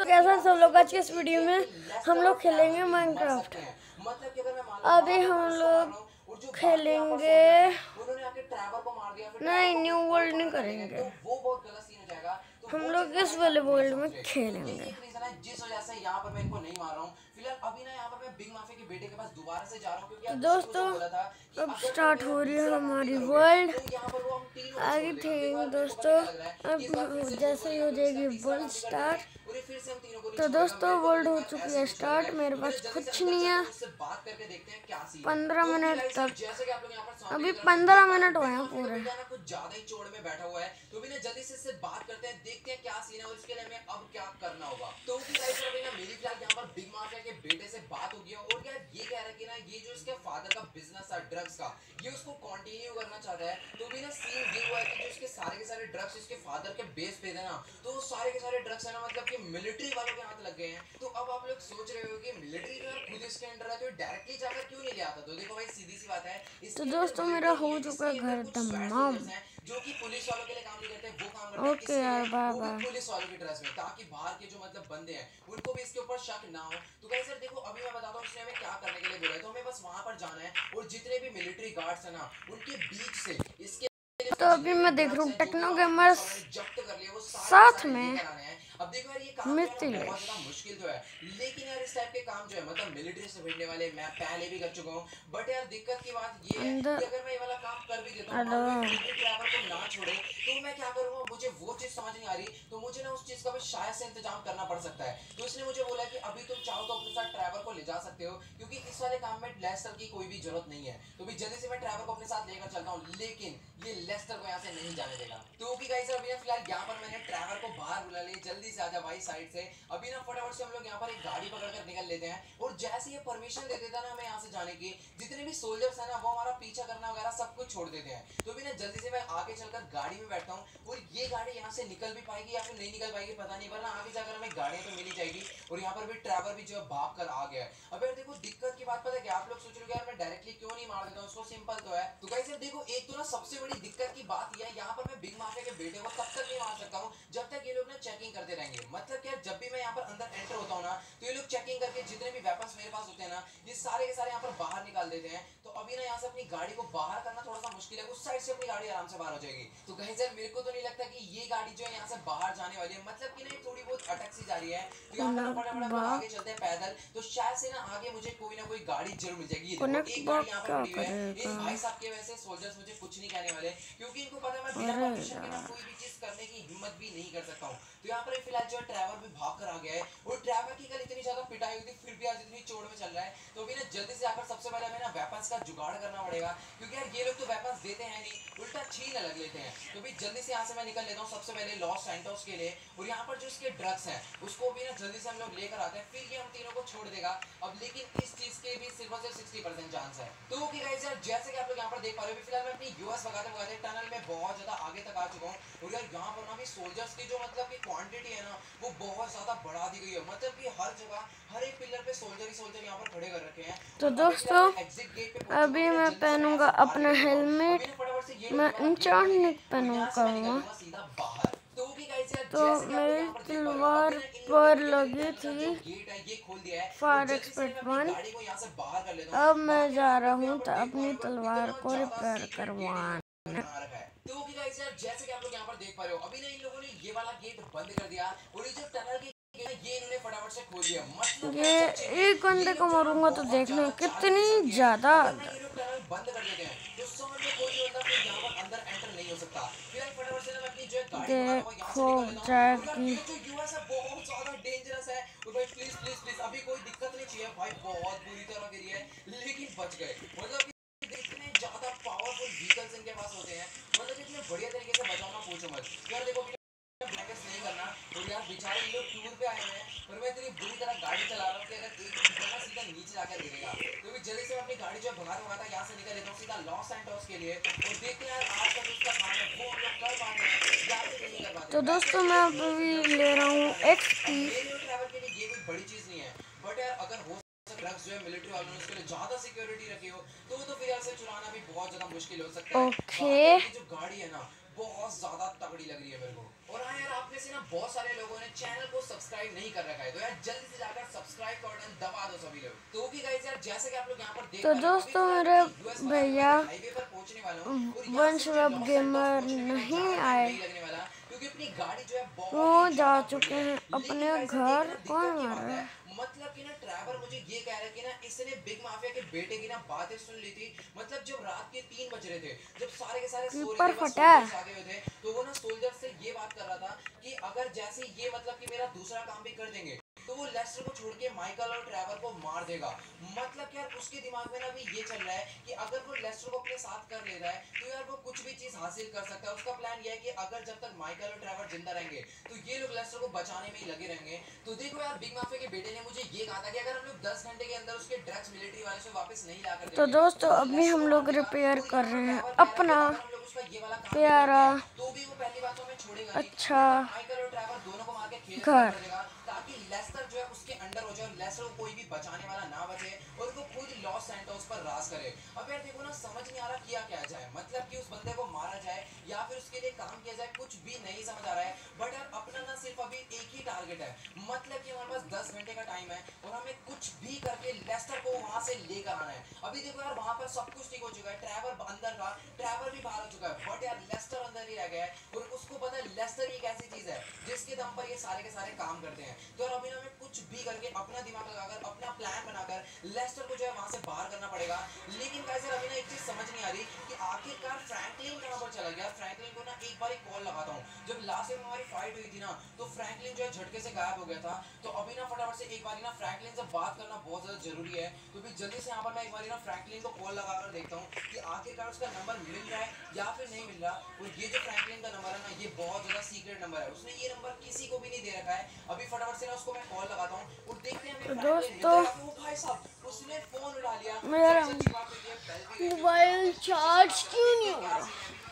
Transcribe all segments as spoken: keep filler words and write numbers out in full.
कैसा सब लोग आज के इस वीडियो में हम लोग खेलेंगे माइनक्राफ्ट। अभी हम लोग खेलेंगे नहीं, न्यू वर्ल्ड नहीं करेंगे, हम लोग इस वाले वर्ल्ड में खेलेंगे। जिस वजह से यहाँ पर मैं इनको नहीं मार रहा हूँ फिलहाल। अभी ना यहाँ पर मैं बिग माफिया के बेटे के पास दोबारा से जा रहा हूँ क्योंकि दोस्तों अब स्टार्ट हो रही है हमारी वर्ल्ड। आई थिंक दोस्तों अब जैसे ही हो जाएगी वर्ल्ड स्टार्ट तो दोस्तों वर्ल्ड हो चुकी है स्टार्ट। मेरे पास कुछ नहीं है पंद्रह मिनट तक, अभी पंद्रह मिनट हुए हैं पूरे। कुछ ज्यादा ही चौड़ में बैठा हुआ है तो भी ना जल्दी से इससे बात करते हैं, देखते हैं क्या सीन है और इसके लिए हमें अब क्या करना होगा। तो मेरी फिलहाल यहाँ पर बिग माफिया के बेटे से बात हो गया और यार ये कह रहा है कि ना ये जो इसके फादर का बिजनेस है ड्रग्स का, ये उसको कंटिन्यू करना चाहता है। तो भी ना सीन ये हुआ है कि जो इसके सारे के सारे ड्रग्स इसके फादर के बेस पे थे ना, तो सारे के सारे ड्रग्स है ना मतलब कि मिलिट्री वालों के हाथ लग गए हैं। तो अब आप लोग सोच रहे हो कि मिलिट्री जो है खुद इसके अंडर है तो डायरेक्टली जाकर क्यों नहीं ले आता। तो देखो भाई सीधी सी बात है, तो दोस्तों मेरा हो चुका है घर तमाम, जो कि पुलिस वालों के लिए काम नहीं करते वो काम करते हैं ओके यार बाय बाय पुलिस वालों की ड्रेस में, ताकि बाहर के जो मतलब बंदे हैं उनको भी इसके ऊपर शक ना हो। तो गाइस सर देखो अभी मैं बताता हूँ इसने हमें क्या करने के लिए बोला है। तो हमें बस वहां पर जाना है और जितने भी मिलिट्री गार्ड्स है ना उनके बीच से इसके तो अभी मैं देख रहा हूँ टेक्नो गेमर्स साथ में अब देखो यार ये काम बहुत ज्यादा मुश्किल तो है, लेकिन यार इस टाइप के काम जो है मतलब मिलिट्री से भिड़ने वाले मैं पहले भी कर चुका हूँ। बट यार दिक्कत की बात ये है कि अगर मैं ये वाला काम कर भी देता हूँ ड्राइवर को ना छोड़े तो मैं क्या करूँगा, मुझे वो चीज समझ नहीं आ रही। तो मुझे ना उस चीज का भी शायद से इंतजाम करना पड़ सकता है। तो इसने मुझे बोला कि अभी तुम चाहो तो अपने साथ ड्राइवर को ले जा सकते हो क्योंकि इस वाले काम में लेस्टर की कोई भी जरूरत नहीं है। तो भी जल्दी से मैं ड्राइवर को अपने साथ लेकर चलता हूँ, लेकिन ये लेस्टर को यहाँ से नहीं जाने देगा। तो ओके गाइस अभी फिलहाल यहाँ पर मैंने ड्राइवर को बाहर बुला लिया, जल्दी से आजा भाई साइड से। अभी ना फटाफट से हम लोग यहाँ पर एक गाड़ी पकड़कर निकल लेते हैं और जैसे ये परमिशन दे देता ना हमें यहाँ से जाने की, जितने भी सोल्जर्स है ना वो हमारा पीछा करना वगैरह सब कुछ छोड़ देते हैं। तो भी ना जल्दी से मैं आगे चलकर गाड़ी में बैठता हूँ और ये गाड़ी यहाँ से निकल भी पाएगी या फिर नहीं निकल पाएगी पता नहीं, वरना आगे जाकर हमें गाड़ियां तो मिल ही जाएगी। और यहाँ पर भी ड्राइवर भी जो भाग कर आ गया है। अब यार देखो दिक्कत की बात पता है क्या, आप लोग सोच रहे हो यार मैं डायरेक्टली क्यों नहीं मार देता हूँ उसको, सिंपल तो है। तो गाइस यार देखो एक तो ना सबसे बड़ी दिक्कत की बात यह है यहाँ पर मैं बिग माफिया के बेटे को तब तक नहीं मार सकता हूँ जब तक ये लोग ना चेकिंग करते रहेंगे। मतलब क्या जब भी मैं यहाँ पर अंदर एंटर होता हूँ ना तो ये लोग चेकिंग करके जितने भी वेपन्स मेरे पास होते हैं ना ये सारे के सारे यहाँ पर बाहर निकाल देते हैं। तो अभी ना यहाँ से अपनी गाड़ी को बाहर करना थोड़ा सा मुश्किल है, उस साइड से अपनी गाड़ी आराम से बाहर हो जाएगी। तो गाइस यार मेरे को तो नहीं लगता कि ये गाड़ी जो है यहाँ से बाहर जाने वाली है, मतलब कि नहीं थोड़ी बहुत अटक सी जा रही है। तो यहाँ पर फटाफट आगे चलते हैं पैदल, तो शायद से ना आगे मुझे कोई ना कोई गाड़ी जरूर मिल जाएगी। एक गाड़ी यहाँ पर खड़ी हुई है, इस भाई साहब के वैसे सोल्जर्स मुझे कुछ नहीं कहने वाले क्योंकि इनको पता है मैं बिना परमिशन के ना कोई भी चीज करने की हिम्मत भी नहीं कर सकता हूँ। तो यहाँ पर फिलहाल जो ड्राइवर भी भाग कर आ गया है और ड्राइवर की कल इतनी ज्यादा पिटाई हुई थी फिर भी आज इतनी चोट में चल रहा है। तो अभी ना जल्दी से आकर सबसे पहले हमें ना वेपन्स का जुगाड़ करना पड़ेगा क्योंकि यार ये लोग तो वेपन्स देते हैं नहीं, उल्टा छीन अलग लेते हैं। तो भी जल्दी से यहाँ से मैं निकल लेता हूँ सबसे पहले लॉस सैंटोस के लिए, और यहाँ पर जो इसके ड्रग्स हैं उसको भी ना जल्दी से हम लोग लेकर आते हैं, फिर ये हम तीनों को छोड़ देगा। अब लेकिन इस चीज के भी सिर्फ और सिर्फ सिक्सटी परसेंट चांस है। तो ओके गाइस यार जैसे कि आप लोग यहाँ पर देख पा रहे हो फिलहाल मैं अपनी यूएस भगाते भगाते टनल में बहुत ज्यादा आगे तक आ चुका हूँ। और यार यहाँ पर ना भी सोल्जर्स की जो मतलब की क्वांटिटी है ना वो बहुत ज्यादा बढ़ा दी गई है, मतलब कि हर जगह हर एक पिलर पे सोल्जर ही सोल्जर यहाँ पर खड़े कर रखे हैं। तो दोस्तों अभी मैं पहनूंगा अपना हेलमेट, मैं इंचार्निक पहनूंगा। तो मेरी तलवार पर लगी थी फायर एक्सपर्ट वन, अब मैं जा रहा हूँ तो अपनी तलवार को रिपेयर करवाने। तो गाइस यार जैसे कि आप लोग यहाँ पर देख पा रहे हो अभी ना इन लोगों ने ये वाला गेट बंद कर दिया और ये जो टनल की ये इन्होंने फटाफट से खोल दिया। मतलब ये एक बंदे को मारूंगा तो देखना कितनी ज्यादा बंद कर देते हैं तो समझ में कोई मतलब कि यहाँ पर अंदर एंटर नहीं हो सकता। फिर फटाफट से मैं अपनी जो गाड़ी देखो जाएगी जो यूएस है बहुत ज्यादा डेंजरस है। और भाई प्लीज प्लीज प्लीज अभी कोई दिक्कत नहीं चाहिए भाई, बहुत बुरी तरह गिरी है लेकिन बच गए। मतलब इतने ज्यादा पावरफुल व्हीकल्स इनके पास होते हैं, मतलब इतने बढ़िया तरीके से बचाना पूछो मत। यार देखो ब्लैकेट्स नहीं करना और यार बेचारे लोग टूर पे आए हैं और मैं इतनी बुरी तरह गाड़ी चला रहा हूँ कि अगर एक मिनट सीधा नीचे जाकर गिरेगा। तो भी जल्दी से अपनी गाड़ी जो भगाता भगाता यहाँ से निकल लेता हूँ सीधा लॉस सैंटोस के लिए और देखते हैं यार आज तक उसका काम है वो हम लोग कर पाते हैं या फिर नहीं कर पाते। तो दोस्तों मैं अभी ले रहा हूँ एक्सपी ट्रैवल के लिए ये कोई बड़ी चीज नहीं है, बट यार अगर हो ड्रग्स जो है मिलिट्री वालों ने उसके लिए ज्यादा सिक्योरिटी रखी हो तो तो फिर ऐसे चुराना भी बहुत ज्यादा मुश्किल हो सकता है। ओके जो गाड़ी है ना बहुत ज्यादा तगड़ी लग रही है मेरे को। और हाँ यार, आप में से ना बहुत सारे लोगों ने चैनल को सब्सक्राइब नहीं कर रखा है, तो यार जल्दी से जाकर सब्सक्राइब का बटन दबा दो सभी लोग। तो ओके गाइस यार, जैसे कि आप लोग यहाँ पर देख तो पा रहे हो, दोस्तों मेरे भैया हाईवे पर पहुंचने वाला हूं और यहाँ वंश से मुझे वेब लॉस गेमर एंटोस पहुंचने में नहीं ज्यादा टाइम आए, नहीं लगने वाला, क्योंकि अपनी गाड़ी जो है बहुत वो ही जा ज्यादा चुके बढ़िया है। हैं लेकिन अपने गाइस यार, घर। एक ना कौन दिक्कत की मार बात रहा है, है? मतलब कि ना ट्रैवर मुझे ये कह रहा है कि ना इसने बिग माफिया के बेटे की ना बातें सुन ली थी। मतलब जब रात के तीन बज रहे थे, जब सारे के सारे सो रहे कीपर थे, बस फटा है। सोल्जर्स आगे हुए थे, तो वो ना सोल्जर से ये बात कर रहा था कि अगर जैसे ये मतलब कि मेरा दूसरा काम भी कर देंगे तो वो लेस्टर को छोड़ के माइकल और ट्रैवर को मार देगा। मतलब यार उसके दिमाग में ना अभी ये चल रहा है कि अगर वो लेस्टर को अपने साथ कर लेता है तो यार वो कुछ भी चीज हासिल कर सकता है। उसका प्लान ये है कि अगर जब तक माइकल और ट्रैवर जिंदा रहेंगे तो ये लोग लेस्टर को बचाने में ही लगे रहेंगे। तो देखो यार, बिग माफिया के बेटे ने मुझे ये कहा था कि अगर हम लोग दस घंटे के अंदर उसके ड्रग्स मिलिट्री वाले से वापस नहीं ला कर तो देंगे दोस्तों तो अभी हम लोग रिपेयर कर रहे हैं अपना ये वाला काम प्यारा तो भी वो पहली बात तो हमें छोड़ेगा नहीं। अच्छा माइकल और ट्रैवर दोनों को मार के खेल घर। पड़ेगा ताकि लेस्टर जो है उसके अंडर हो जाए, लेस्टर को कोई भी बचाने वाला ना बचे और वो खुद लॉस सैंटोस पर राज करे। अब यार देखो ना, समझ नहीं आ रहा किया क्या जाए, मतलब कि उस बंदे को मारा जाए या फिर उसके लिए काम किया जाए, कुछ भी नहीं समझ आ रहा है। बट यार अपना ना सिर्फ अभी एक ही टारगेट है, मतलब कि हमारे पास दस घंटे का टाइम है और हमें कुछ भी करके लेस्टर को वहां से लेकर आना है। अभी देखो यार, वहां पर सब कुछ ठीक हो चुका है, ट्रैवर अंदर था, ट्रैवर भी बाहर हो चुका है, बट यार लेस्टर अंदर ही रह गया है और उसको पता है लेस्टर एक ऐसी चीज है जिसके दम पर ये सारे के सारे काम करते हैं। तो यार अभी हमें कुछ भी करके अपना दिमाग लगाकर अपना प्लान बनाकर लेस्टर को जो है वहां से बाहर करना पड़ेगा। लेकिन कैसे अभी ना एक चीज समझ नहीं आ रही कि आखिरकार फ्रैंकलिन कहां पर चला गया। फ्रैंकलिन को ना एक बार कॉल लगाता हूं, जब लास्ट टाइम हमारी फाइट हुई थी ना तो फ्रैंकलिन जो है झटके से गायब हो गया था। तो अभी ना फटाफट से एक बार ना फ्रैंकलिन से बात करना बहुत ज्यादा जरूरी है। तो भी जल्दी से यहाँ पर मैं एक बार ना फ्रैंकलिन को कॉल लगाकर देखता हूँ कि आखिरकार उसका नंबर मिल रहा है या फिर नहीं मिल रहा। और ये जो फ्रैंकलिन का नंबर है ना, ये बहुत ज्यादा सीक्रेट नंबर है, उसने ये नंबर किसी को भी नहीं दे रखा है। अभी फटाफट से ना उसको मैं कॉल लगाता हूँ और देखते हैं तो दोस्तों भाई साहब उसने फोन उठा लिया। मेरा मोबाइल चार्ज क्यों नहीं हो रहा?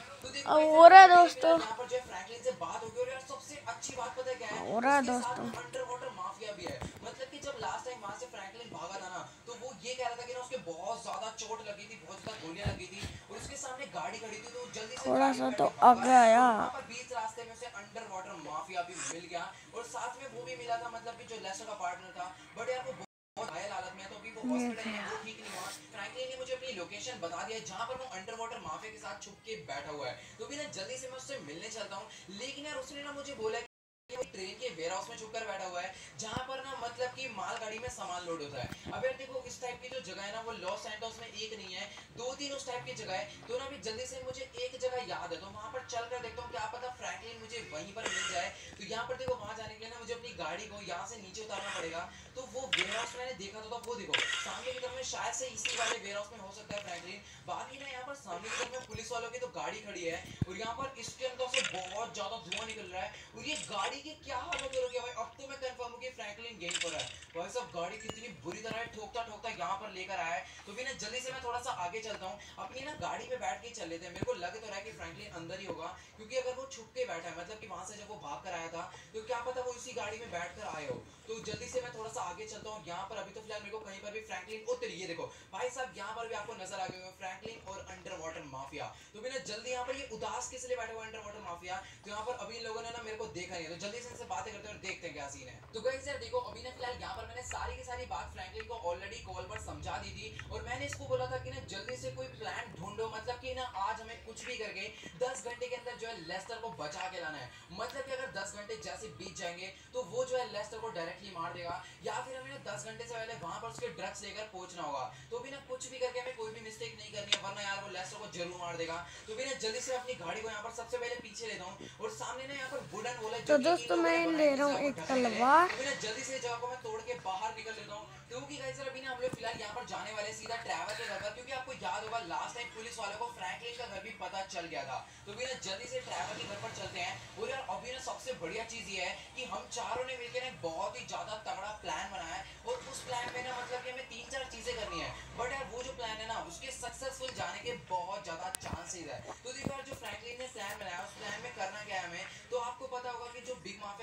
अब हो रहा है दोस्तों, यहाँ पर जो फ्रैंकलिन से बात होगी। और यार सबसे अच्छी बात पता है क्या है, हो रहा है उसके साथ दोस्तों। अंडर वाटर माफिया भी है। मतलब कि जब लास्ट टाइम वहां से फ्रैंकलिन भागा था ना तो वो ये कह रहा था कि ना उसके बहुत ज्यादा चोट लगी थी, बहुत ज्यादा गोलियां लगी थी और उसके सामने गाड़ी खड़ी थी, तो जल्दी से थोड़ा सा तो आगे आया। वहां पर बीच रास्ते में से अंडर वाटर माफिया भी मिल गया और साथ में वो भी मिला था, मतलब कि जो लेस्टर का पार्टनर था। बट यार वो बहुत घायल हालत में है, तो अभी वो हॉस्पिटल में, वो ठीक नहीं हुआ। फ्रैंकलिन ने मुझे अपनी लोकेशन बता दिया है जहां पर वो अंडर वाटर माफिया के साथ छुप के बैठा हुआ है। तो भी ना जल्दी से मैं उससे मिलने चलता हूँ। लेकिन यार उसने ना मुझे बोला वो ट्रेन के वेयर हाउस में छुपकर बैठा हुआ है जहां पर ना मतलब कि मालगाड़ी में सामान लोड होता है। अब यार देखो इस टाइप की जो जगह है ना वो लॉस सैंटोस में एक नहीं है, दो तीन उस टाइप की जगह है। तो ना अभी जल्दी से मुझे एक जगह याद है, तो वहां पर चलकर देखता हूँ, क्या पता फ्रैंकलिन मुझे वहीं पर मिल जाए। तो यहाँ पर देखो वहां जाने के लिए ना मुझे अपनी गाड़ी को यहाँ से नीचे उतारना पड़ेगा। तो वो वेयर हाउस मैंने देखा था, तो वो देखो सामने की तरफ में शायद से इसी वाले वेयर हाउस में हो सकता है फ्रैंकलिन। बाकी ना यहाँ पर सामने की तरफ में पुलिस वालों की तो गाड़ी खड़ी है और यहाँ पर इसके अंदर से बहुत ज्यादा धुआं निकल रहा है और ये गाड़ी की क्या हालत हो रही है भाई। अब तो मैं कंफर्म हूं कि फ्रैंकलिन गेम पर है भाई साहब। गाड़ी कितनी बुरी तरह ठोकता ठोकता यहाँ पर लेकर आया है। तो भी ना जल्दी से मैं थोड़ा सा आगे चलता हूँ, अपनी ना गाड़ी पे बैठ के चल लेते हैं। मेरे को लग तो रहा है कि फ्रैंकलिन अंदर ही होगा, क्योंकि अगर वो छुप के बैठा है, मतलब कि वहां से जब वो भाग कर आया था, तो क्या पता वो इसी गाड़ी में बैठ कर आए हो। तो जल्दी से मैं थोड़ा सा आगे चलता हूँ। यहाँ पर अभी तो फिलहाल मेरे को कहीं पर भी फ्रैंकलिन, ओ तेरी ये देखो भाई साहब, यहाँ पर भी आपको नजर आ गए फ्रैंकलिन और अंडर वाटर माफिया। तो भी ना जल्दी यहाँ पर ये उदास किस लिए बैठा हुआ अंडर वाटर माफिया, तो यहाँ पर अभी इन लोगों ने ना मेरे को देखा नहीं है। तो जल्दी से इनसे बातें करते हैं और देखते हैं क्या सीन है। तो गाइस यार देखो अभी ना फिलहाल यहाँ पर मैंने सारी की सारी बात फ्रैंकलिन को ऑलरेडी कॉल पर समझा दी थी और मैंने इसको बोला था कि ना जल्दी से कोई प्लान ढूंढो, मतलब कि ना आज हमें कुछ भी करके दस घंटे के अंदर जो है लेस्टर को बचा के लाना है। मतलब कि अगर दस घंटे जैसे बीत जाएंगे तो वो जो है लेस्टर को डायरेक्टली मार देगा, या फिर हमें ना दस घंटे से पहले वहां पर उसके ड्रग्स लेकर पहुंचना होगा। तो भी ना कुछ भी करके हमें कोई भी मिस्टेक नहीं करनी है, वरना यार वो लेस्टर को जरूर मार देगा। तो भी ना जल्दी से अपनी गाड़ी को यहाँ पर सबसे पहले पीछे लेता हूँ और सामने ना यहाँ पर वुडन वॉल है। तो दोस्तों मैं ले रहा हूँ एक तलवार। जल्दी से जगह को मैं तोड़ के बाहर निकल लेता हूँ, क्योंकि गाइस अभी ना हम लोग फिलहाल यहाँ पर जाने वाले सीधा ट्रैवर के घर पर, क्योंकि आपको याद होगा लास्ट टाइम पुलिस वालों को फ्रैंकलिन का घर भी पता चल गया था। तो भी ना जल्दी से ट्रैवर के घर पर चलते हैं। और यार अभी ना सबसे बढ़िया चीज ये है कि हम चारों ने मिलकर एक बहुत ही ज्यादा तगड़ा प्लान बनाया है और उस प्लान में ना मतलब कि हमें तीन चार चीजें करनी है। बट यार वो जो प्लान है ना उसके सक्सेसफुल जाने के बहुत ज्यादा चांसेस है। तो देखो यार जो फ्रैंकलिन ने प्लान बनाया उस प्लान में करना क्या है हमें, तो आपको पता होगा कि जो बिग माफिया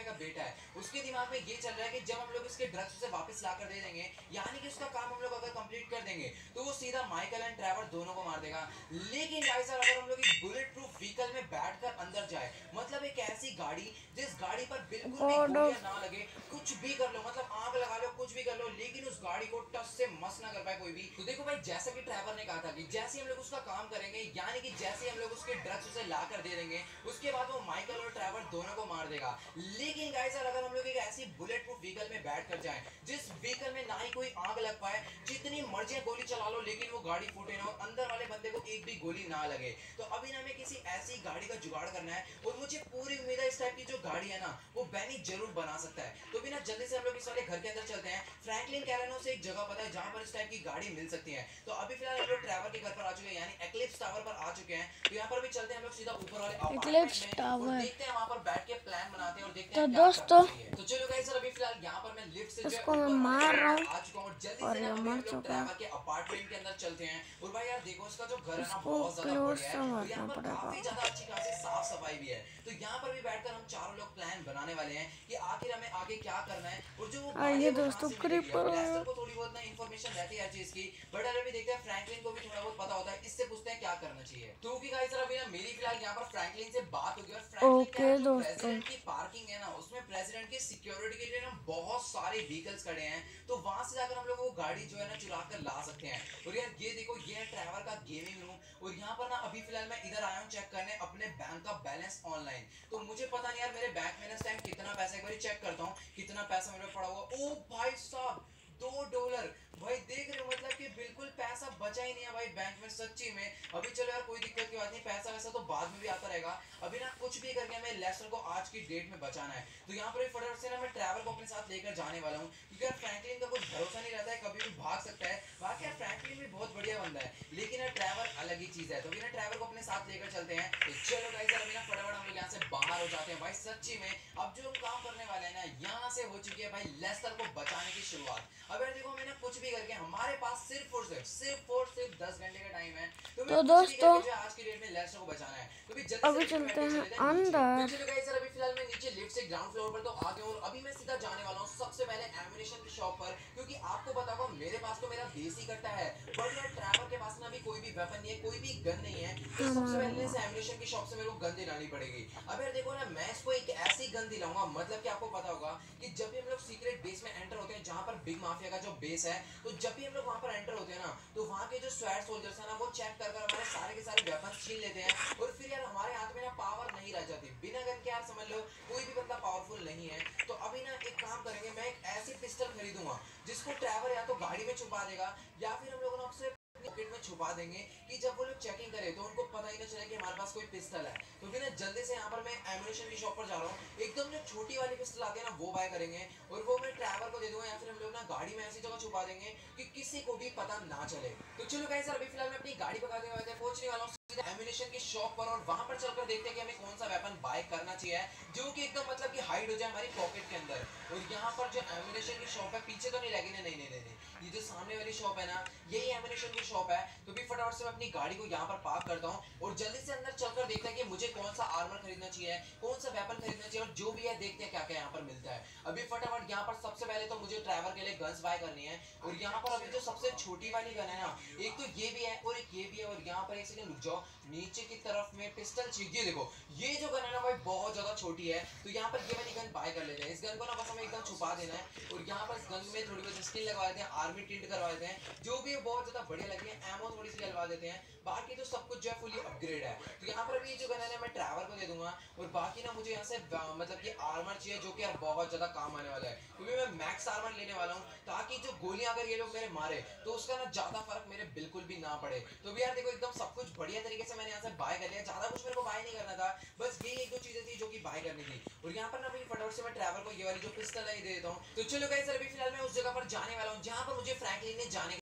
माफिया का बेटा है, उसके दिमाग में ये चल रहा है कि जब हम लोग इसके ड्रग्स उसे वापस ला कर दे देंगे, यानी कि उसका काम हम लोग अगर कंप्लीट कर देंगे तो वो सीधा माइकल एंड ट्रेवर दोनों को मार देगा। लेकिन गाइस अगर हम लोग एक बुलेट प्रूफ व्हीकल में बैठकर अंदर जाए, मतलब एक ऐसी गाड़ी जिस गाड़ी पर बिल्कुल भी गोलियां ना लगे, कुछ भी कर लो, मतलब आग लगा लो, कुछ भी कर लो, लेकिन उस गाड़ी को टच से मस ना कर पाए कोई भी। तो देखो भाई, जैसा कि ट्रेवर ने कहा था कि जैसे हम लोग उसका काम करेंगे, यानी कि जैसे हम लोग उसके ड्रग्स उसे ला कर दे देंगे, उसके बाद वो माइकल और ट्रेवर दोनों को मार देगा। लेकिन गाइस अगर हम लोग एक ऐसी बुलेट प्रूफ व्हीकल में बैठ कर जाए जिस व्हीकल में ना ही कोई आग लग पाए, जितनी मर्जी गोली चला लो लेकिन वो गाड़ी फूटे ना और अंदर वाले बंदे को एक भी गोली ना लगे, तो अभी ना हमें किसी ऐसी गाड़ी का जुगाड़ करना है। और मुझे पूरी उम्मीद है इस टाइप की जो गाड़ी है ना वो बैनी जरूर बना सकता है। तो बिना जल्दी से हम लोग इस वाले घर के अंदर चलते हैं। फ्रैंकलिन कैरानो से एक जगह पता है जहां पर इस टाइप की गाड़ी मिल सकती है। तो अभी फिलहाल हम लोग ट्रेवर के घर पर आ चुके हैं, यानी एक्लिप्स टावर पर आ चुके हैं। तो यहाँ पर भी चलते हैं हम लोग सीधा ऊपर वाले एक्लिप्स टावर, देखते हैं वहां पर बैठ के प्लान बनाते हैं और देखते हैं तो क्या दोस्तों। तो चलो गाइस सर, अभी फिलहाल यहाँ पर मैं लिफ्ट से इसको मैं मार रहा हूँ आ चुका हूँ। जल्दी और से ये हम मर लोग चुका है। ट्रेवर के अपार्टमेंट के अंदर चलते हैं। और भाई यार देखो, इसका जो घर है ना इसको बहुत ज्यादा क्लोज बढ़िया है। तो समझना यहाँ पर पड़ेगा। काफी ज्यादा अच्छी खासी साफ सफाई भी है। तो यहाँ पर भी बैठकर हम चारों लोग प्लान बनाने वाले हैं कि आखिर हमें आगे क्या करना है। और जो वो आइए दोस्तों, क्रीपर लेस्टर को थोड़ी बहुत ना इंफॉर्मेशन रहती है हर चीज की, बट अभी देखते हैं फ्रैंकलिन को भी थोड़ा बहुत पता होता है। इससे पूछते हैं क्या करना चाहिए। तो कि गाइस अभी ना मेरी फिलहाल यहाँ पर फ्रैंकलिन से बात हो गई और फ्रैंकलिन ओके जो दोस्तों, प्रेसिडेंट की पार्किंग है ना, उसमें प्रेसिडेंट की सिक्योरिटी के लिए ना बहुत सारे व्हीकल्स खड़े हैं। तो वहां से जाकर हम लोग वो गाड़ी जो है ना चुरा कर ला सकते हैं। और यार ये देखो, ये है ट्रेवर का गेमिंग रूम। और यहाँ पर ना अभी फिलहाल मैं इधर आया हूँ चेक करने अपने बैंक का बैलेंस ऑनलाइन। तो मुझे पता नहीं यार मेरे बैंक में इस टाइम कितना पैसा, एक बार चेक करता हूँ कितना पैसा मेरे पड़ा हुआ। ओ भाई साहब, दो डॉलर भाई, देख रहे हो, मतलब कि बिल्कुल पैसा बचा ही नहीं है भाई बैंक में, सच्ची में। अभी चलो यार कोई दिक्कत की बात नहीं, पैसा वैसा तो बाद में भी आता रहेगा। अभी ना कुछ भी करके हमें लेस्टर को आज की डेट में बचाना है। तो यहाँ पर फटाफट से ना मैं ट्रैवल को अपने साथ लेकर जाने वाला हूँ, क्योंकि यार फ्रैंकलिन का कुछ भरोसा नहीं रहता है, कभी भी भाग सकता है। बाकी यार फ्रैंकलिन भी बहुत बढ़िया बंदा है, लेकिन यार ट्रैवल अलग ही चीज है। तो अभी ना ट्रैवल को अपने साथ लेकर चलते हैं। तो चलो गाइस अभी ना फटाफट हम लोग यहाँ से बाहर हो जाते हैं भाई। सच्ची में अब जो हम काम करने वाले हैं ना, यहाँ से हो चुकी है भाई लेस्टर को बचाने की शुरुआत। अब यार देखो, हमें ना कुछ भी करके हमारे पास सिर्फ और सिर्फ सिर्फ और सिर्फ दस घंटे का टाइम है। तो, तो दोस्तों आज की डेट में लेस्टर को बचाना है। तो भी अभी चलते हैं अंदर। चलो गाइस अभी फिलहाल मैं नीचे लिफ्ट से ग्राउंड फ्लोर पर तो आ गया हूं। और अभी मैं सीधा जाने वाला हूं सबसे पहले एम्युनिशन की शॉप पर, क्योंकि आपको पता होगा मेरे पास तो मेरा देसी कट्टा है, बट यार ट्रैवर के पास ना अभी कोई भी वेपन नहीं है, कोई भी गन नहीं है। तो सबसे पहले इस एम्युनिशन की शॉप से मेरे को गन दिलानी पड़ेगी। अब यार देखो ना, मैं इसको एक ऐसी गन दिलाऊंगा, मतलब कि आपको पता होगा कि जब भी हम लोग सीक्रेट बेस में एंटर होते हैं, जहां पर बिग माफिया का जो बेस है, तो जब भी हम लोग वहां पर एंटर होते हैं ना, तो वहां के जो स्वैट सोल्जर्स है ना, वो चेक कर कर हमारे सारे के सारे वेपन छीन लेते हैं। और फिर यार हमारे हाथ में ना पावर नहीं रह जाती। बिना गन के यार समझ लो कोई भी बंदा पावरफुल नहीं है। तो अभी ना एक काम करेंगे, मैं एक ऐसी पिस्टल खरीदूंगा जिसको ट्रैवर या तो गाड़ी में छुपा देगा, या फिर हम लोग ना उससे पॉकेट में छुपा देंगे कि जब वो लोग चेकिंग करे तो उनको पता ही ना चले कि हमारे पास कोई पिस्टल है। तो फिर ना जल्दी से यहाँ पर मैं एम्युनिशन की शॉप पर जा रहा हूँ। एकदम जो छोटी वाली पिस्टल आती है ना, वो बाय करेंगे और वो मैं ट्रैवर को दे दूंगा, या फिर हम लोग ना गाड़ी में ऐसी जगह छुपा देंगे कि किसी को भी पता ना चले। तो चलो गाइस अभी फिलहाल मैं अपनी गाड़ी पकड़ने वाले पहुंचने वाला हूँ एम्युनिशन की शॉप पर, और वहां पर चलकर देखते हैं कि हमें कौन सा वेपन बाय करना चाहिए जो कि एकदम मतलब कि हाइड हो जाए हमारी पॉकेट के अंदर। और यहाँ पर जो एम्युनिशन की शॉप है, पीछे तो नहीं लगी ना, नहीं नहीं नहीं, ये जो सामने वाली शॉप है ना, यही एम्युनिशन की शॉप है। तो भी फटाफट से मैं अपनी गाड़ी को यहाँ पर पार्क करता हूँ और जल्दी से अंदर चलकर देखते हैं कि मुझे कौन सा आर्मर खरीदना चाहिए, कौन सा वेपन खरीदना चाहिए, और जो भी है देखते हैं क्या क्या यहाँ पर मिलता है। अभी फटाफट यहाँ पर सबसे पहले तो मुझे ड्राइवर के लिए गन्स बाय करनी है। और यहाँ पर अभी जो सबसे छोटी वाली गन है ना, एक तो ये भी है और एक ये भी है। और यहाँ पर एक सेकंड रुक जाओ, नीचे की तरफ में पिस्टल चाहिए। देखो ये जो गन है ना भाई बहुत ज्यादा छोटी है, तो यहाँ पर ये वाली गन बाय कर लेते हैं। इस गन को ना बस हमें एकदम छुपा देना है और यहाँ पर इस गन में थोड़ी बहुत स्किन लगवा देते हैं, आर्मी टिंट करवा देते हैं, जो भी बहुत ज्यादा बढ़िया लगी है। एमो थोड़ी सी डलवा देते हैं, बाकी तो सब कुछ जो है फुली अपग्रेड है। तो यहाँ पर भी जो गन है मैं ट्रैवर को दे दूंगा। और बाकी ना मुझे यहाँ से मतलब कि आर्मर चाहिए जो कि यार बहुत ज्यादा काम आने वाला है, क्योंकि मैं मैक्स आर्मर लेने वाला हूँ, ताकि जो गोलियां अगर ये लोग मेरे मारे तो उसका ना ज्यादा फर्क मेरे बिल्कुल भी ना पड़े। तो भी यार देखो एकदम सब कुछ बढ़िया तरीके से मैंने यहाँ से बाय कर लिया, ज्यादा कुछ मेरे को बाय नहीं करना था, बस यही एक दो चीजें थी जो कि बाय करनी थी। और यहाँ पर ना अभी फटाफट से मैं ट्रैवल को ये वाली जो पिस्टल है ये दे देता हूँ। तो चलो गाइस अभी फिलहाल मैं उस जगह पर जाने वाला हूँ जहाँ पर मुझे फ्रैंकलिन ने जाने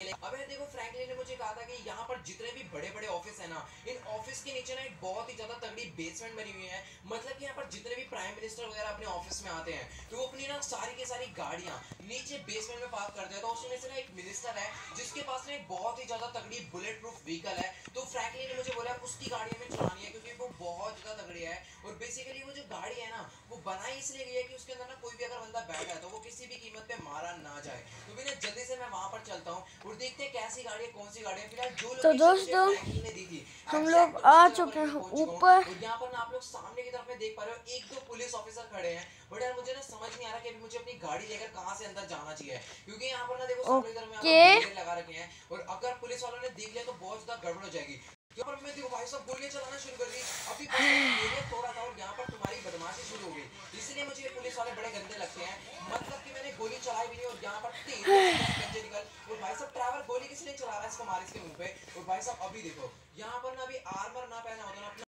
अबे देखो फ्रैंकलिन ने मुझे कहा था कि यहाँ पर जितने भी बड़े बड़े ऑफिस है ना, इन ऑफिस के नीचे ना एक बहुत ही ज्यादा तगड़ी बेसमेंट बनी हुई है। मतलब कि यहाँ पर जितने भी प्राइम मिनिस्टर वगैरह अपने ऑफिस में आते हैं तो वो अपनी ना सारी की सारी गाड़ियाँ नीचे बेसमेंट में पार्क करते हैं। तो उसमें से ना एक मिनिस्टर है जिसके पास ना एक बहुत ही ज्यादा तगड़ी बुलेट प्रूफ व्हीकल है। तो फ्रैंकलिन ने मुझे बोला उसकी गाड़ी में चलानी है क्योंकि वो बहुत ज्यादा तगड़ी है। और बेसिकली वो जो गाड़ी है ना वो बनाई इसलिए गई है कि उसके अंदर ना कोई भी अगर बंदा बैठा है तो वो किसी भी कीमत पे मारा ना जाए। तो भी ना जल्दी से मैं वहां पर चलता हूँ और देखते हैं कैसी गाड़ी है, कौन सी गाड़ी है। फिलहाल जो तो लोकेशन दोस्तों मुझे फ्रैंकलिन ने दी थी हम लोग एग्जैक्ट आ उसी जगह चुके पर मैं हैं पहुंच चुका हूँ। ऊपर। और यहाँ पर ना आप लोग सामने की तरफ में देख पा रहे हो एक दो पुलिस ऑफिसर खड़े हैं। बट यार मुझे ना समझ नहीं आ रहा कि अभी मुझे अपनी गाड़ी लेकर कहाँ से अंदर जाना चाहिए, क्योंकि यहाँ पर ना देखो सामने की तरफ में ओके यहाँ पर बैरिकेड लगा रखे हैं और अगर पुलिस वालों ने देख लिया तो बहुत ज्यादा गड़बड़ हो जाएगी। यहाँ पर मैं देखो भाई साहब गोलियां चलाना शुरू कर दी। अभी बस मैंने तोड़ा था और यहाँ पर तुम्हारी बदमाशी शुरू हो गई, इसलिए मुझे ये पुलिस वाले बड़े गंदे लगते हैं। मतलब कि मैंने गोली चलाई भी नहीं और यहाँ पर तेज गंजे निकल। और भाई साहब ड्राइवर गोली किस लिए चला रहा है, इसको मार इसके मुंह पे। और भाई साहब अभी देखो यहाँ पर ना अभी आर्मर ना पहना होता ना अपना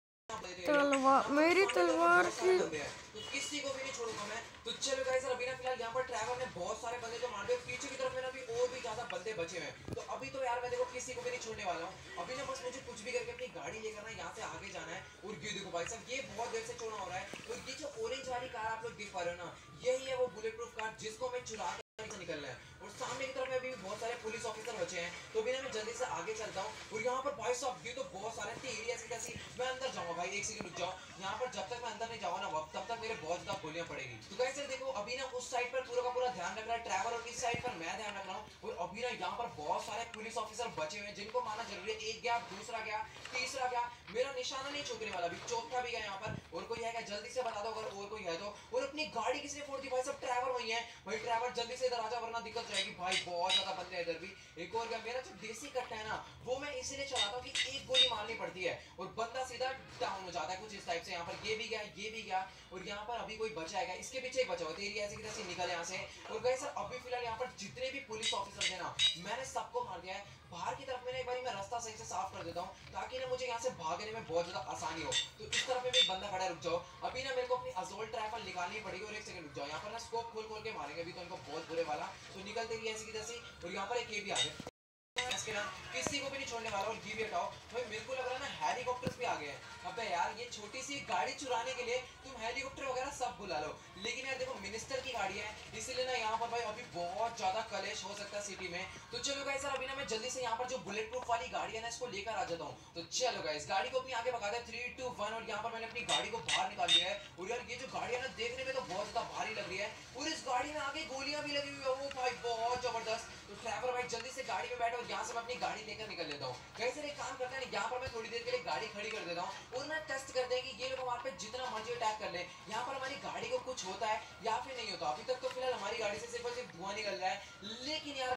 तलवार, मेरी तलवार की तो किसी को भी नहीं छोड़ूंगा मैं। तो चलो गाइस अभी ना फिलहाल यहाँ पर ट्रैवल ने बहुत सारे बंदे तो मार दिए, पीछे की तरफ में ना अभी और भी ज्यादा बंदे बचे हुए हैं। तो अभी तो यार मैं देखो किसी को भी नहीं छोड़ने वाला हूँ। अभी ना बस मुझे कुछ भी करके अपनी गाड़ी लेकर ना यहाँ से आगे जाना है। और ये देखो भाई साहब ये बहुत देर से चुना हो रहा है। और ये जो ऑरेंज वाली कार आप लोग देख पा रहे हो ना, यही है वो बुलेट प्रूफ कार जिसको मैं चुरा कर निकलना है। और सामने की तरफ में भी बहुत सारे पुलिस ऑफिसर बचे हैं। तो भी ना मैं जल्दी से आगे चलता हूँ। और यहाँ पर भाई साहब ये तो बहुत सारे एरिया ऐसी कैसी मैं अंदर जाऊंगा भाई, एक सेकंड रुक जाओ। यहाँ पर जब तक मैं अंदर नहीं जाऊंगा ना तब तक मेरे बहुत ज्यादा गोलियां पड़ेगी। तो गाइस देखो अभी ना उस साइड पर पूरा का पूरा ध्यान रख रहा है ट्रैवल और इस साइड पर मैं ध्यान रख रहा हूँ। और अभी ना यहाँ पर बहुत सारे पुलिस ऑफिसर बचे हुए हैं जिनको मारना जरूरी है। एक गया, दूसरा गया, तीसरा गया, मेरा निशाना नहीं चूकने वाला, अभी चौथा भी गया यहाँ पर। और कोई है क्या जल्दी से बता दो अगर और कोई है तो। और अपनी गाड़ी किसने फोड़ दी भाई साहब, ड्राइवर वही है भाई। ड्राइवर जल्दी से इधर आ जा वरना दिक्कत जाएगी भाई, बहुत ज्यादा बंदे हैं इधर भी। एक और गया, मेरा जो देसी कट्टा है ना वो मैं इसीलिए चलाता हूँ कि एक गोली मारनी पड़ती है और बंदा सीधा डाउन हो जाता है कुछ इस टाइप से। यहाँ पर ये भी गया, ये भी गया और यहाँ पर अभी कोई बचा है, इसके पीछे एक बचा हुआ तेरी ऐसे की तैसे निकल यहाँ से। और गए सर अभी फिलहाल यहाँ पर जितने भी पुलिस ऑफिसर थे ना मैंने सबको मार दिया है। बाहर की तरफ मैंने एक बार मैं रास्ता सही से साफ कर देता हूँ ताकि ना मुझे यहाँ से भागने में बहुत ज्यादा आसानी हो। तो इस तरफ में भी बंदा खड़ा है, रुक जाओ अभी ना मेरे को अपनी असोल्ट राइफल निकालनी पड़ेगी। और एक सेकंड रुक जाओ, यहाँ पर ना स्कोप खोल खोल के मारेंगे अभी तो इनको बहुत बुरे वाला। तो निकल तेरी ऐसी की तैसी। और यहाँ पर एक ये भी आ गया, इसके नाम किसी को भी नहीं छोड़ने वाला। और ये भी हटाओ भाई, मेरे को लग रहा है ना हेलीकॉप्टर भी आ गए हैं। अबे यार ये छोटी सी गाड़ी चुराने के लिए तुम हेलीकॉप्टर वगैरह सब बुला लो, लेकिन यार देखो मिनिस्टर की गाड़ी है इसीलिए ना यहाँ पर भाई अभी बहुत ज्यादा कलेश हो सकता है सिटी में। तो चलो गाइस अभी ना मैं जल्दी से यहाँ पर जो बुलेट प्रूफ वाली गाड़ी है ना इसको लेकर आ जाता हूँ। तो चलो गाइस गाड़ी को अपनी आगे भगा दे, थ्री टू वन। और यहाँ पर मैंने अपनी गाड़ी को बाहर निकाल लिया है। और यार ये जो गाड़ी है ना देखने में तो बहुत ज्यादा भारी लग रही है और इस गाड़ी में आगे गोलियां भी लगी हुई है, वो भाई बहुत जबरदस्त। तो ड्राइवर भाई जल्दी से गाड़ी में बैठो और यहाँ से मैं अपनी गाड़ी लेकर निकल लेता हूँ। कैसे एक काम करते हैं यहाँ पर मैं थोड़ी देर के लिए गाड़ी खड़ी कर देता हूँ और ना टेस्ट करते हैं कि ये लोग हमारे पे जितना मर्जी अटैक कर ले यहाँ पर हमारी गाड़ी को कुछ होता है या फिर नहीं होता। अभी तक तो फिलहाल हमारी गाड़ी से सिर्फ और सिर्फ धुआं निकल रहा है, लेकिन यार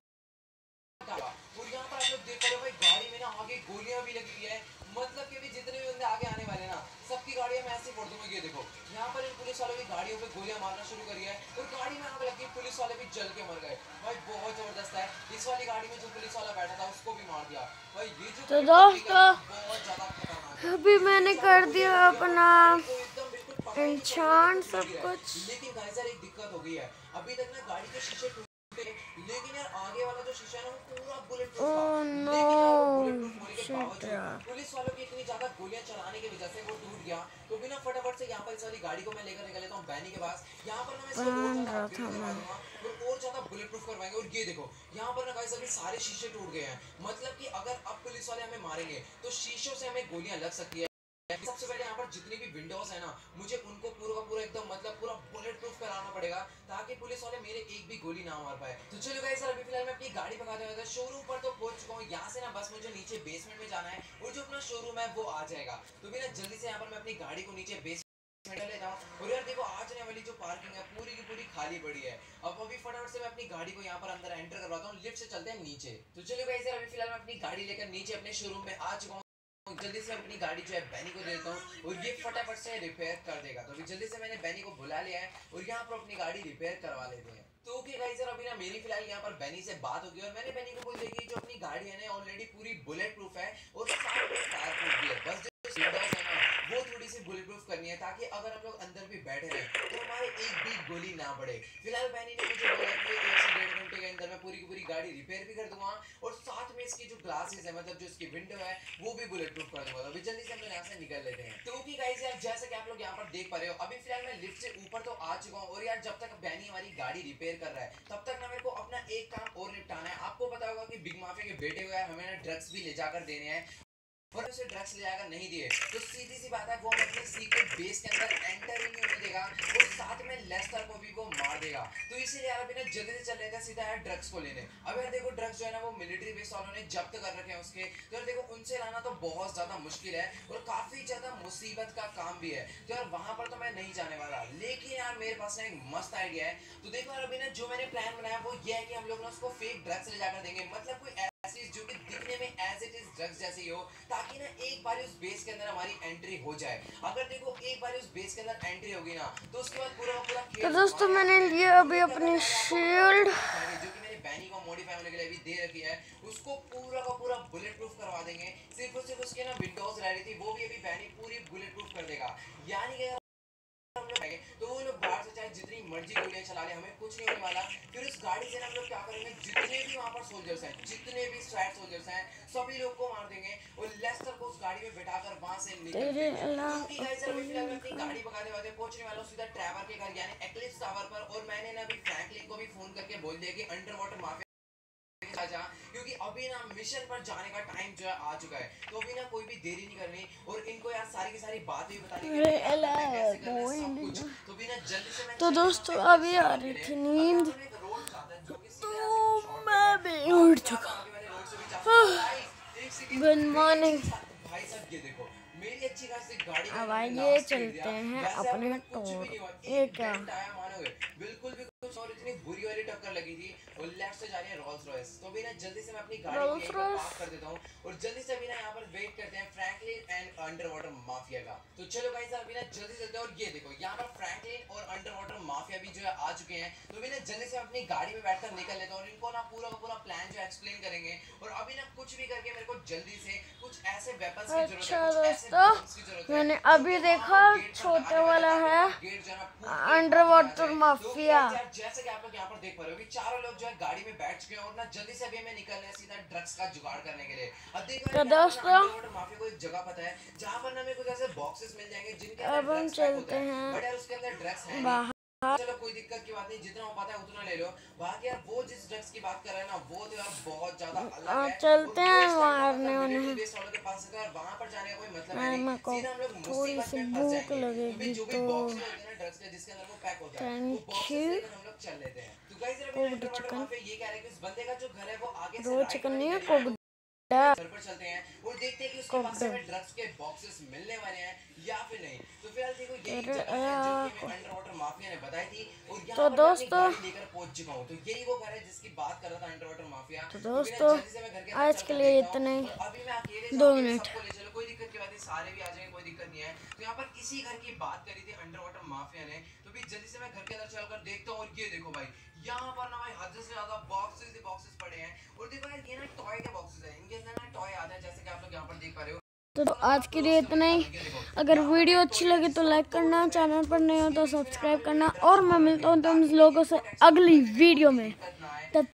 और यहाँ पर आप लोग देख रहे हो भाई गाड़ी में ना आगे गोलियां भी लगी हुई है। मतलब कि भी जितने भी बंदे आगे आने वाले ना सबकी गाड़ियां मैं ऐसे फोड़ दूंगा। ये देखो यहाँ पर इन पुलिस वालों की गाड़ियों पे गोलियां मारना शुरू करी है और गाड़ी में आग लगी, पुलिस वाले भी जल के मर गए भाई, बहुत जबरदस्त है। इस वाली गाड़ी में जो पुलिस वाला बैठा था उसको भी मार दिया भाई। ये जो तो दोस्तों बहुत ज्यादा खतरनाक है। अभी मैंने कर दिया अपना तो एकदम बिल्कुल पकड़ के इंसान छोड़ सब दिया है। कुछ। लेकिन गाइस यार एक दिक्कत हो गई है, अभी तक ना गाड़ी के शीशे टूटे लेकिन यार आगे वाला जो शीशा है ना वो पूरा बुलेट प्रूफ था। ओह लेकिन नो यार वो बुलेट प्रूफ होने के शिट बावजूद यार। पुलिस वालों की इतनी ज्यादा गोलियां चलाने की वजह से वो टूट गया। तो बिना फटाफट से यहाँ पर इस वाली गाड़ी को मैं लेकर निकल लेता हूँ बैनी के पास। यहाँ पर ना मैं इसको और बन ज्यादा रहा अपग्रेड था करवा मैं। दूंगा और और ज्यादा बुलेट प्रूफ करवाएंगे। और ये देखो यहाँ पर ना गाइस अभी सारे शीशे टूट गए हैं, मतलब कि अगर अब पुलिस वाले हमें मारेंगे तो शीशों से हमें गोलियां लग सकती है। सबसे पहले यहाँ पर जितनी भी विंडोज है ना मुझे उनको पूरा का पूरा एकदम मतलब पूरा बुलेट प्रूफ कराना पड़ेगा ताकि पुलिस वाले मेरे एक भी गोली ना मार पाए। तो चलो गाइस अभी फिलहाल मैं अपनी गाड़ी भगाते हुए शोरूम पर तो पहुंच चुका हूँ। यहाँ से ना बस मुझे नीचे बेसमेंट में जाना है और जो अपना शोरूम है वो आ जाएगा। तो भी ना जल्दी से यहाँ पर मैं अपनी गाड़ी को नीचे बेसमेंट में लेता हूँ। और यार देखो आज ने वाली जो पार्किंग है पूरी की पूरी खाली पड़ी है। अब अभी फटाफट से मैं अपनी गाड़ी को यहाँ पर अंदर एंटर करवाता हूँ, लिफ्ट से चलते हैं नीचे। तो चलो गाइस अभी फिलहाल मैं अपनी गाड़ी लेकर नीचे अपने शोरूम में आ चुका हूँ। जल्दी से अपनी गाड़ी जो है बैनी को देता हूँ और ये फटाफट से रिपेयर कर देगा। तो अभी जल्दी से मैंने बैनी को बुला लिया है और यहाँ पर अपनी गाड़ी रिपेयर करवा लेते हैं। तो ओके गाइस यार अभी ना मेरी फिलहाल यहाँ पर बैनी से बात होगी और मैंने बैनी को बोल दिया कि जो अपनी गाड़ी है ना ऑलरेडी पूरी बुलेट प्रूफ है और फायर प्रूफ भी है, बस जो विंडोज है ना वो थोड़ी सी बुलेट प्रूफ करनी है ताकि अगर हम लोग अंदर भी बैठे रहे तो हमारे एक भी गोली ना पड़े। फिलहाल बैनी ने मुझे बोला कि एक से डेढ़ घंटे के अंदर मैं पूरी की पूरी गाड़ी रिपेयर भी कर दूंगा और मैं इसकी जो ग्लासेस है मतलब जो इसकी विंडो है वो भी बुलेट प्रूफ कर दूंगा। तो अभी जल्दी से हम लोग यहाँ से निकल लेते हैं। तो ओके गाइस यार जैसे कि आप लोग यहाँ पर देख पा रहे हो अभी फिलहाल मैं लिफ्ट से ऊपर तो आ चुका हूँ और यार जब तक बैनी हमारी गाड़ी रिपेयर कर रहा है तब तक ना मेरे को अपना एक काम और निपटाना है। आपको पता होगा कि बिग माफिया के बेटे को यार हमें ना ड्रग्स भी ले जाकर देने हैं और उसे ड्रग्स ले जाकर नहीं दिए तो सीधी सी बात है वो हमें अपने सीक्रेट बेस के अंदर एंटर ही नहीं होने देगा और साथ में लेस्टर को भी वो मार देगा। तो इसीलिए यार अभी ना जल्दी से चल लेते हैं सीधा यार ड्रग्स को लेने। अब यार देखो ड्रग्स जो है ना वो मिलिट्री बेस वालों ने जब्त कर रखे हैं उसके, तो यार देखो उनसे लाना तो बहुत ज्यादा मुश्किल है और काफी ज्यादा मुसीबत का काम भी है। तो यार वहां पर तो मैं नहीं जाने वाला, लेकिन यार मेरे पास ना एक मस्त आइडिया है। तो देखो यार अभी ना जो मैंने प्लान बनाया वो ये है कि हम लोग ना उसको फेक ड्रग्स ले जाकर देंगे, मतलब कोई ऐसी जो कि दिखने में एज इट इज ड्रग्स जैसी हो, ताकि ना एक बार उस बेस के अंदर हमारी एंट्री हो जाए। अगर देखो एक बार उस बेस के अंदर एंट्री होगी ना तो उसके बाद पूरा पूरा तो दोस्तों मैंने लिया अभी अपनी शील्ड जो कि मैंने बैनी को मॉडिफाई होने के लिए अभी दे रखी है, उसको पूरा का पूरा बुलेट प्रूफ करवा देंगे। सिर्फ और सिर्फ उसके ना विंडोज रह रही थी वो भी अभी बैनी पूरी बुलेट प्रूफ कर देगा। यानी कि हम लोग तो वो लोग बाहर से चाहे जितनी मर्जी गोलियां चला ले हमें कुछ नहीं होने वाला। फिर उस गाड़ी से ना हम लोग क्या करेंगे, जितने भी वहां पर सोल्जर्स हैं, जितने भी स्ट्राइक सोल्जर्स हैं, सभी लोग को मार देंगे और लेस्टर को उस गाड़ी में बिठाकर वहां से निकल देंगे। क्योंकि गाइस अभी फिलहाल मैं अपनी गाड़ी भगाने वाले पहुंचने वाला हूं सीधा ट्रेवर के घर यानी एक्लिप्स टावर पर। और मैंने ना अभी फ्रैंकलिन को भी फोन करके बोल दिया कि अंडर वाटर माफिया जा, क्योंकि अभी ना मिशन पर जाने का टाइम जो है आ चुका है। तो अभी ना कोई भी देरी नहीं करनी और इनको यार सारी की सारी बातें भी बतानी है कैसे करना है सब कुछ। तो भी ना जल्दी से मैं तो दोस्तों अभी आ रही थी नींद तो मैं भी उठ चुका। Good morning. भाई साहब ये देखो मेरी अच्छी खासी गाड़ी अब आइए चलते हैं अपने टूर। ये क्या बिल्कुल भी कुछ और इतनी बुरी वाली टक्कर लगी थी और लेफ्ट से जा रही है रोल्स रॉयस। तो भी ना जल्दी से मैं अपनी गाड़ी को यहीं पर पार्क कर देता हूं और जल्दी से भी ना यहां पर वेट करते हैं Franklin and under water mafia का। तो चलो गाइस अभी ना जल्दी चलते हैं और ये देखो यहां पर फ्रैंकलिन और अंडर वाटर माफिया भी जो है आ चुके हैं। तो भी ना जल्दी से अपनी गाड़ी में बैठकर निकल लेता हूं और इनको ना पूरा का पूरा प्लान जो एक्सप्लेन करेंगे और अभी ना कुछ भी करके मेरे को जल्दी से कुछ ऐसे वेपन्स की जरूरत है, कुछ ऐसे वेपन्स की जरूरत है। मैंने अभी देखा छोटा वाला है अंडर वाटर माफिया। जैसे कि आप लोग यहाँ पर देख पा रहे हो कि चारों लोग जो है गाड़ी में बैठ चुके हैं और ना जल्दी से अभी हमें निकलना है सीधा ड्रग्स का जुगाड़ करने के लिए। अब देखो तो दोस्तों माफिया को एक जगह पता है जहाँ पर ना हमें कुछ ऐसे बॉक्सेस मिल जाएंगे जिनके अब हम चलते हैं बट यार उसके अंदर ड्रग्स है नहीं। चलो कोई दिक्कत की बात नहीं, जितना हो पाता है उतना ले लो। बाकी यार वो जिस ड्रग्स की बात कर रहे हैं ना वो तो यार बहुत ज्यादा अलग है। चलते हैं मारने उन्हें। बेस वालों के पास है और वहां पर जाने का कोई मतलब है नहीं। सीधा हम लोग थोड़ी सी भूख लगेगी जो भी बॉक्स होते हैं ना ड्रग्स के जिसके अंदर वो पैक होता है वो बॉक्स लेकर हम लोग चल लेते हैं। तो गाइस अभी ये कह रहे हैं कि उस बंदे का जो घर है वो आगे से राइट चिकन नहीं है कोब घर पर चलते हैं और देखते हैं कि उसके पास हमें ड्रग्स के बॉक्सेस मिलने वाले हैं या फिर नहीं। तो फिलहाल देखो यही जगह है जो कि अंडर वाटर माफिया ने बताई थी और यहाँ तो पर दोस्तों मैं गाड़ी लेकर पहुंच चुका हूँ। तो यही वो घर है जिसकी बात कर रहा था अंडर वाटर माफिया। तो दोस्तों आज के लिए इतना ही, अभी मैं अकेले दो मिनट सबको ले चलो कोई दिक्कत की बात नहीं, सारे भी आ जाएंगे कोई दिक्कत नहीं है। तो यहाँ पर इसी घर की बात करी थी अंडर वाटर माफिया ने। तो भी जल्दी से मैं घर के अंदर चलकर देखता हूँ और ये देखो भाई यहाँ पर ना भाई हद से ज्यादा बॉक्सेस ही बॉक्सेस पड़े हैं और देखो यार ये ना टॉय के बॉक्सेस हैं, इनके अंदर ना टॉय आता है जैसे कि आप लोग यहाँ पर देख पा रहे हो। तो आज के लिए इतना ही। अगर वीडियो अच्छी लगी तो लाइक करना, चैनल पर नए हो तो सब्सक्राइब करना और मैं मिलता हूँ तुम लोगों से अगली वीडियो में। तब